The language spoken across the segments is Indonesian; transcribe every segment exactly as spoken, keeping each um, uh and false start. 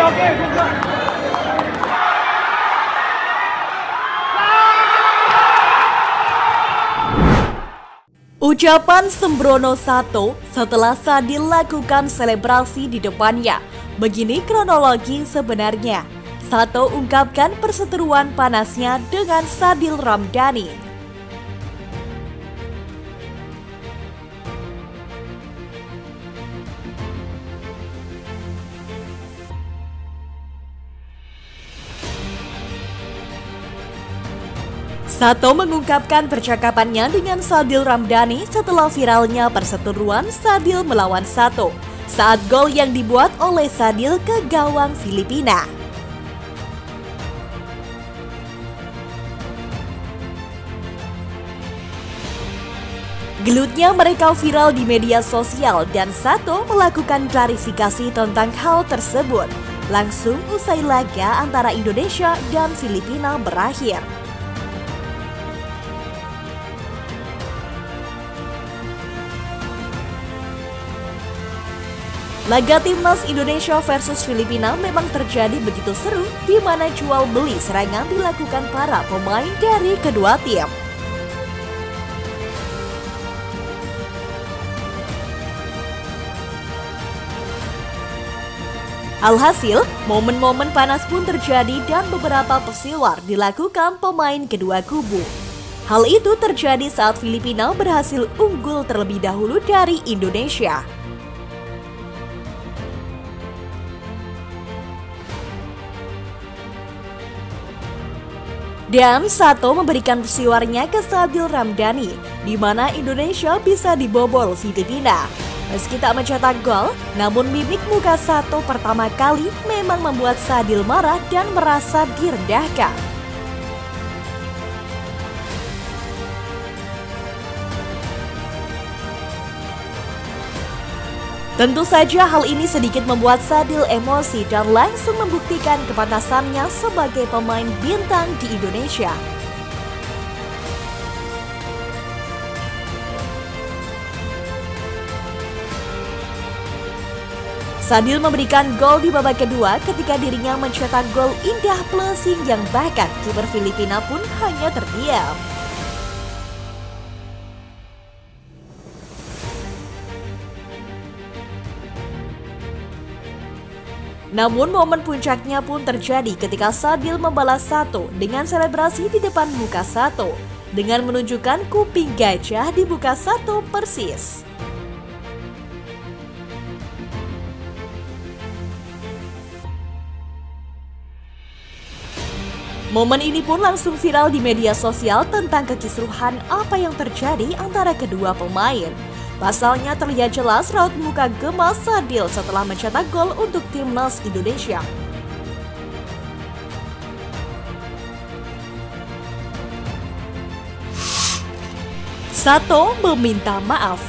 Ucapan sembrono Sato setelah Sadil lakukan selebrasi di depannya. Begini kronologi sebenarnya. Sato ungkapkan perseteruan panasnya dengan Sadil Ramdhani. Sato mengungkapkan percakapannya dengan Sadil Ramdhani setelah viralnya perseteruan Sadil melawan Sato saat gol yang dibuat oleh Sadil ke gawang Filipina. Gelutnya mereka viral di media sosial dan Sato melakukan klarifikasi tentang hal tersebut langsung usai laga antara Indonesia dan Filipina berakhir. Laga timnas Indonesia versus Filipina memang terjadi begitu seru, di mana jual beli serangan dilakukan para pemain dari kedua tim. Alhasil, momen-momen panas pun terjadi dan beberapa pesiwar dilakukan pemain kedua kubu. Hal itu terjadi saat Filipina berhasil unggul terlebih dahulu dari Indonesia. Dan Sato memberikan pesiwarnya ke Sadil Ramdhani, di mana Indonesia bisa dibobol Filipina. Meski tak mencetak gol, namun mimik muka Sato pertama kali memang membuat Sadil marah dan merasa direndahkan. Tentu saja hal ini sedikit membuat Sadil emosi dan langsung membuktikan kepantasannya sebagai pemain bintang di Indonesia. Sadil memberikan gol di babak kedua ketika dirinya mencetak gol indah blessing yang bahkan kiper Filipina pun hanya terdiam. Namun momen puncaknya pun terjadi ketika Sadil membalas Sato dengan selebrasi di depan muka Sato dengan menunjukkan kuping gajah di muka Sato persis. Momen ini pun langsung viral di media sosial tentang kekisruhan apa yang terjadi antara kedua pemain. Pasalnya terlihat jelas raut muka gemas Sadil setelah mencetak gol untuk timnas Indonesia. Sato meminta maaf.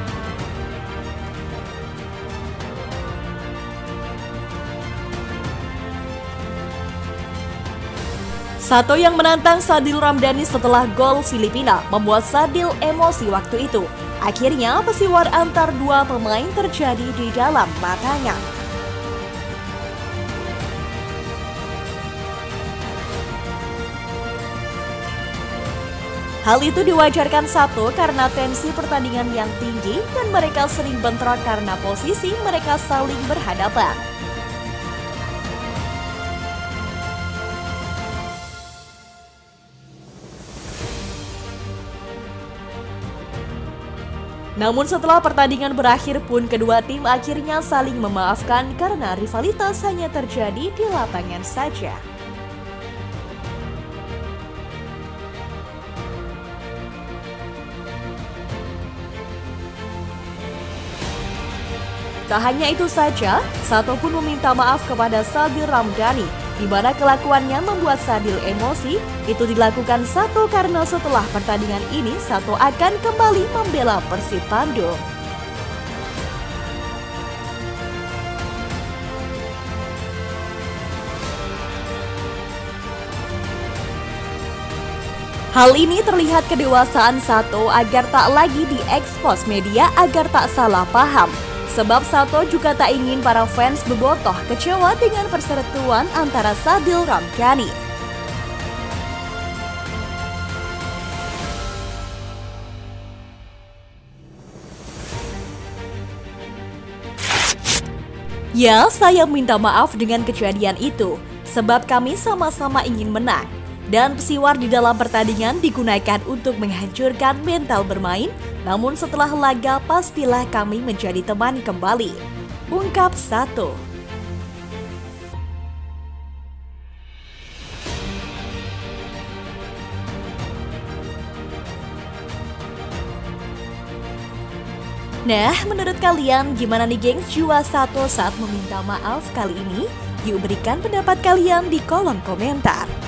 Sato yang menantang Sadil Ramdhani setelah gol Filipina membuat Sadil emosi waktu itu. Akhirnya pesiwar antar dua pemain terjadi di dalam matanya. Hal itu diwajarkan Sato karena tensi pertandingan yang tinggi dan mereka sering bentrok karena posisi mereka saling berhadapan. Namun setelah pertandingan berakhir pun kedua tim akhirnya saling memaafkan karena rivalitas hanya terjadi di lapangan saja. Tak hanya itu saja, Sato pun meminta maaf kepada Sadil Ramdhani, di mana kelakuannya membuat Sadil emosi. Itu dilakukan Sato karena setelah pertandingan ini Sato akan kembali membela Persib Bandung. Hal ini terlihat kedewasaan Sato agar tak lagi diekspos media agar tak salah paham. Sebab Sato juga tak ingin para fans bebotoh kecewa dengan perseteruan antara Sadil Ramdhani. Ya, saya minta maaf dengan kejadian itu, sebab kami sama-sama ingin menang. Dan pesiwar di dalam pertandingan digunakan untuk menghancurkan mental bermain, namun setelah laga pastilah kami menjadi teman kembali, ungkap Sato. Nah, menurut kalian gimana nih gengs jiwa Sato saat meminta maaf kali ini? Yuk berikan pendapat kalian di kolom komentar.